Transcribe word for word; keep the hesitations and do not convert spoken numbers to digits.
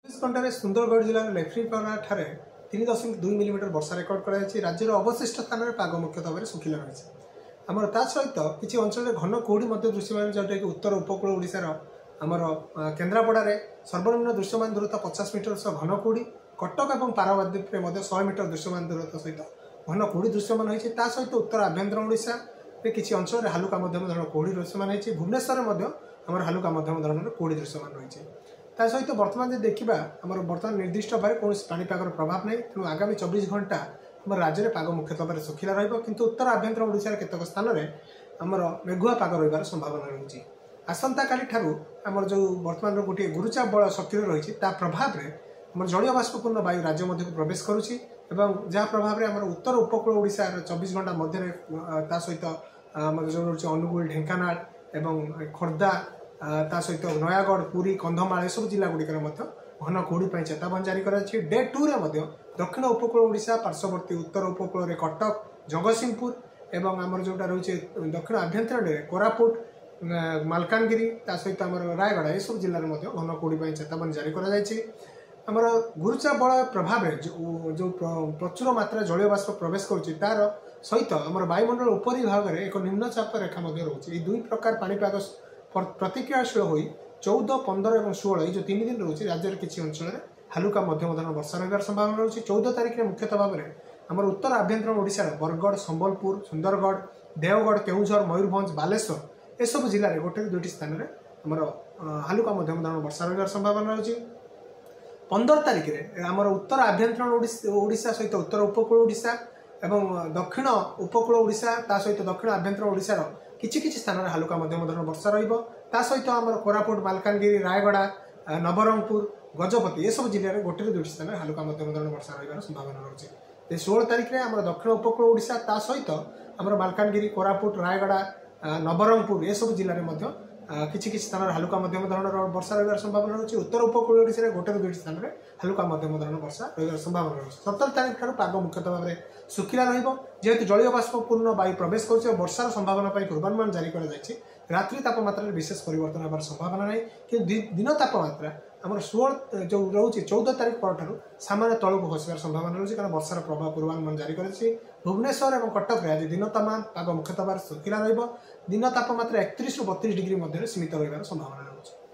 चौबीस घंटे सुंदरगढ़ जिलार लेफ्रीपड़ा ठारे तीन दशमिक दुई मिलीमीटर वर्षा रेकर्ड कर राज्यर अवशिष्ट स्थान में पाग मुख्यतः भाव सुखिला रही आमर ता सहित किसी अंचल घन कुहुड़ी दृश्यमान जोटा कि उत्तर उपकूल ओडिशार आमर केन्द्रापड़ार सर्वनिम्न दृश्यमान दूरता पचास मीटर सह घन कुहुड़ी कटक और पाराद्वीप सौ मीटर दृश्यमान दूरता सहित घन कुहुड़ी दृश्यमान होती सहित उत्तर आभ्यंतर ओडिशा किसी अंचल हालुका मध्यम धरण कुहुड़ी दृश्यमान होती भुवनेश्वर आमर हालुका मध्यम धरण कुहुड़ी दृश्यमान रही ता सहित बर्तमान जो देखा आमर बर्तमान निर्दिष्ट भाव कौन पानीपागर प्रभाव नहीं तेणु आगामी चौबीस घंटा आम राज्य में पाग मुख्यतः भाव सुखिला रु उत्तर आभ्यंतर ओडिशार केतक स्थान में आमर मेघुआ पाग रही संभावना रही आसंता काली ठारू आमर जो बर्तमान गोटे गुरुचाप बल सक्रिय रही प्रभाव में आम जलीय बाष्पूर्ण वायु राज्य मध्य प्रवेश करुच्ची जहाँ प्रभाव में आम उत्तर उपकूल ओडिशार चौबीस घंटा मध्य सहित आम जो रही अनुगुल ढेंकानाल एवं खोर्धा ता सहित नयागढ़ पुरी कंधमाल यह सब जिला गुड़िकर घन कुहुड़ी चेतावनी जारी कर डे टू रे दक्षिण उपकूल ओडिशा पार्श्ववर्ती उत्तर उपकूल कटक जगतसिंहपुर एवं आमर जोटा रही दक्षिण आभ्यंतर कोरापुट मालकानगिरी ता सहित आम रायगढ़ यह सब जिले में घन कुहुड़ी चेतावनी जारी कर गुरुचाप बल प्रभाव जो प्रचुर मात्रा जलीय बाष्प प्रवेश कर सहित आम वायुमंडल उपरी भाग में एक निम्नचाप रेखा रही दुई प्रकार पानीपाग प्रतिक्रियाशील हो चौदह पंद्रह और षोल ये जो तीन दिन रोचे राज्य किसी अंचल हालुका मध्यम धरण वर्षा रही संभावना रही चौदह तारीख में मुख्यतः भाव में आम उत्तर आभ्यंतर ओडिशार बरगढ़ संबलपुर सुंदरगढ़ देवगढ़ केउझर मयूरभंज बालेश्वर यह सब जिले में गोटे दुईट स्थान में आमर हालुका मध्यम धरण वर्षा रही संभावना रही पंद्रह तारीख में आमर उत्तर आभ्यंतर ओडिशा सहित उत्तर उपकूल ओडिशा एवं दक्षिण उपकूल ओडिशा ता सहित दक्षिण आभ्यंतर ओडिशार किछि किछि स्थान में हालुका मध्यम धरण वर्षा रहिबो ता सहित आमर कोरापुट मालकानगिरी रायगढ़ नवरंगपुर गजपति ये सब जिले में गोटे दुईट स्थान में हालुका मध्यम धरण वर्षा रही संभावना रही षोल तारीख में आम दक्षिण उपकूल ओडिशा ता सहित आमर मालकानगिरी कोरापुट रायगढ़ नवरंगपुर ये सब जिले में किछि किछि स्थान हालुका मध्यम धरण वर्षा रही संभावना रही उत्तर उपकूल ओडिशा गोटे दुईट स्थान में हालुका मध्यम धरण वर्षा रही संभावना रही सतर तारीख ठार पाग मुख्यतः भाव में सुखिला रहीतु जलीय बाष्पूर्ण वायु प्रवेश कर वर्षार संभावना पूर्वानुमान जारी कर रात्रि तापमात्रा विशेष परिवर्तन होवार संभावना नहीं कि दिन तापमात्रा आम षोल जो रोचे चौदह तारीख पर सामान्य तलू खसार संभावना रही कारण वर्षार प्रभाव पूर्वानुमान जारी कर भुवनेश्वर और कटक में आज दिन तमाम पाग मुख्यतः भाव सुखिला दिन तापमात्रा एकतीस रु बत्तीस डिग्री मध्य सीमित रही संभावना रही।